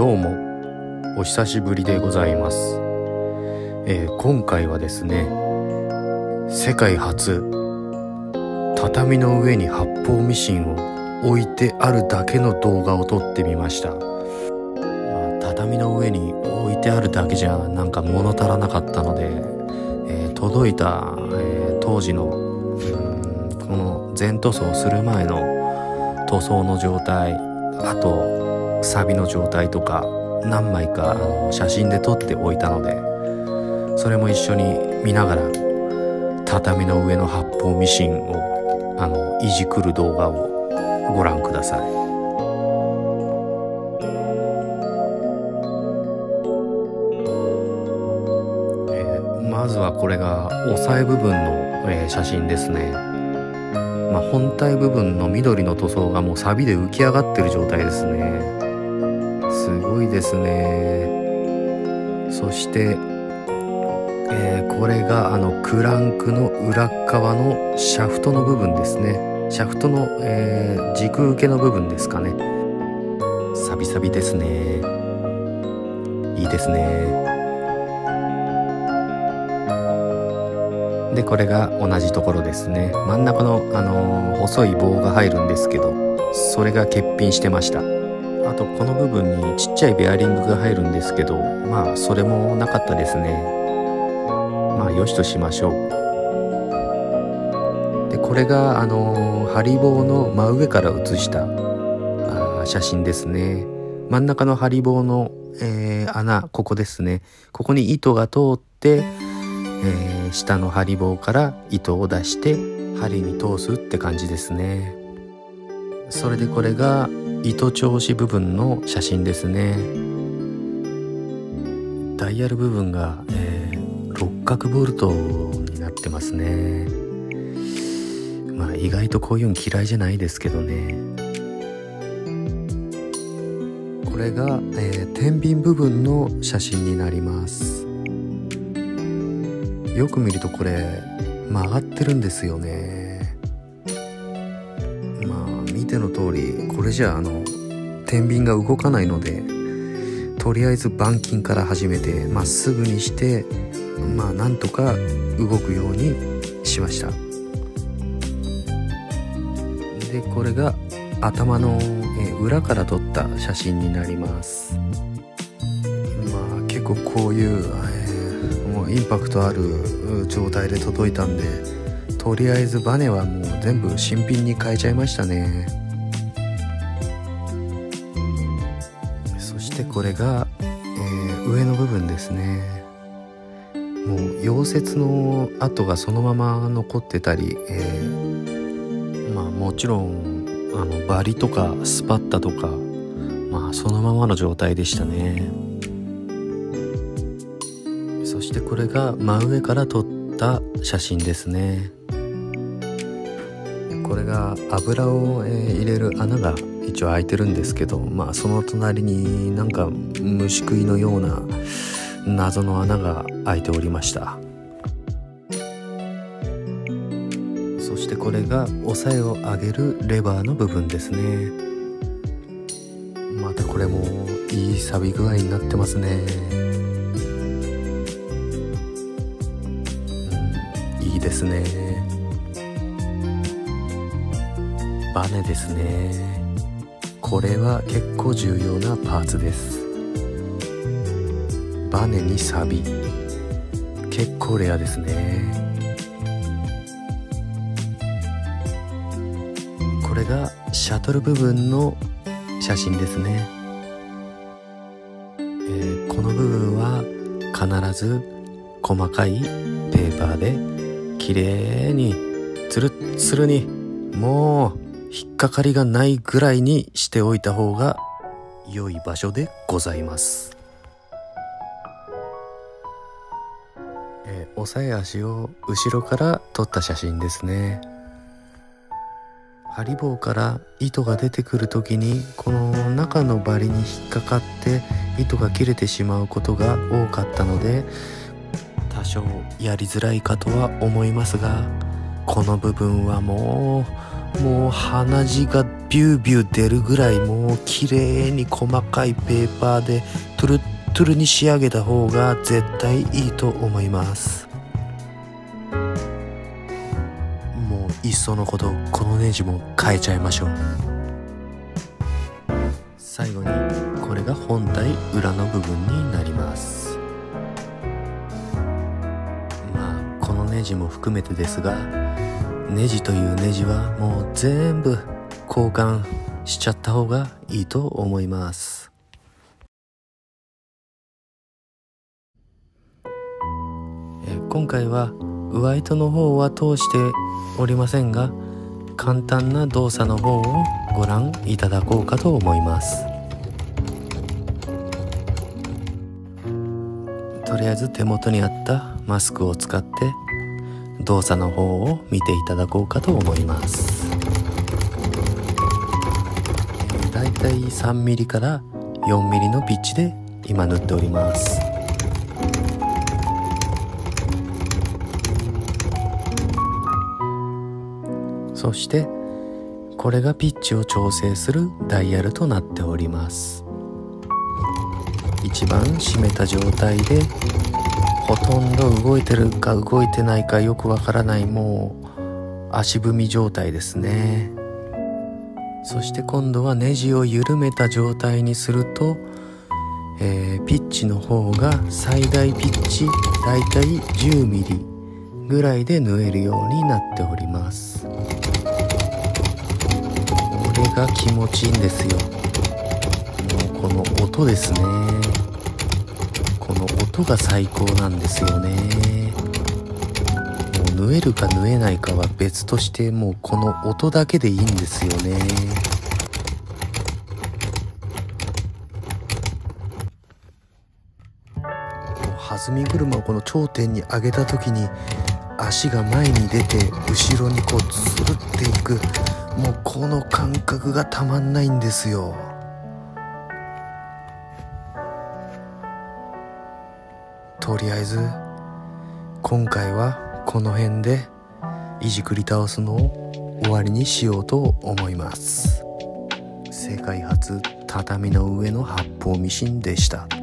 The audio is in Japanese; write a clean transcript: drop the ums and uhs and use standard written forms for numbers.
どうもお久しぶりでございます。今回はですね、世界初畳の上に発泡ミシンを置いてあるだけの動画を撮ってみました。畳の上に置いてあるだけじゃなんか物足らなかったので、届いた、当時のこの全塗装する前の塗装の状態、あとサビの状態とか何枚か写真で撮っておいたので、それも一緒に見ながら畳の上の発泡ミシンをいじくる動画をご覧ください。まずはこれが押さえ部分の、写真ですね。本体部分の緑の塗装がもう錆で浮き上がってる状態ですね。すごいですね。そして、これがクランクの裏側のシャフトの部分ですね。シャフトの、軸受けの部分ですかね。サビサビですね。いいですね。でこれが同じところですね。真ん中の、細い棒が入るんですけど、それが欠品してました。あとこの部分にちっちゃいベアリングが入るんですけど、それもなかったですね。よしとしましょう。でこれがハリボーの真上から写した写真ですね。真ん中のハリボーの、穴、ここですね。ここに糸が通って、下のハリボーから糸を出して針に通すって感じですね。それでこれが糸調子部分の写真ですね。ダイヤル部分が、六角ボルトになってますね。意外とこういうの嫌いじゃないですけどね。これが、天秤部分の写真になります。よく見るとこれ曲がってるんですよね。見ての通りこれじゃ天秤が動かないので、とりあえず板金から始めてまっすぐにして、なんとか動くようにしました。でこれが頭の裏から撮った写真になります。結構こういうもうインパクトある状態で届いたんで、とりあえずバネはもう全部新品に変えちゃいましたね。そしてこれが、上の部分ですね。もう溶接の跡がそのまま残ってたり、もちろんバリとかスパッタとか、そのままの状態でしたね。そしてこれが真上から撮った写真ですね。これが油を入れる穴が一応開いてるんですけど、その隣になんか虫食いのような謎の穴が開いておりました。そしてこれが押さえを上げるレバーの部分ですね。またこれもいい錆び具合になってますね。いいですね。バネですね。これは結構重要なパーツです。バネにサビ、結構レアですね。これがシャトル部分の写真ですね。この部分は必ず細かいペーパーで綺麗にツルッツルに、もう引っかかりがないぐらいにしておいた方が良い場所でございます。押さえ足を後ろから撮った写真ですね。ハリボーから糸が出てくる時にこの中の針に引っかかって糸が切れてしまうことが多かったので、多少やりづらいかとは思いますが、この部分はももう鼻血がビュービュー出るぐらい、もう綺麗に細かいペーパーでトゥルットゥルに仕上げた方が絶対いいと思います。もういっそのことこのネジも変えちゃいましょう。最後にこれが本体裏の部分になります。まあこのネジも含めてですが、ネジというネジはもう全部交換しちゃった方がいいと思います。今回は上糸の方は通しておりませんが、簡単な動作の方をご覧いただこうかと思います。とりあえず手元にあったマスクを使って動作の方を見ていただこうかと思います。だいたい3ミリから4ミリのピッチで今縫っております。そしてこれがピッチを調整するダイヤルとなっております。一番締めた状態でほとんど動いてるか動いてないかよくわからない、もう足踏み状態ですね。そして今度はネジを緩めた状態にすると、ピッチの方が最大ピッチだいたい10ミリぐらいで縫えるようになっております。これが気持ちいいんですよ。もうこの音ですね。この音が最高なんですよね。もう縫えるか縫えないかは別として、もうこの音だけでいいんですよね。弾み車をこの頂点に上げた時に足が前に出て後ろにこうつるっていく、もうこの感覚がたまんないんですよ。とりあえず今回はこの辺でいじくり倒すのを終わりにしようと思います。世界初畳の上の発泡ミシンでした。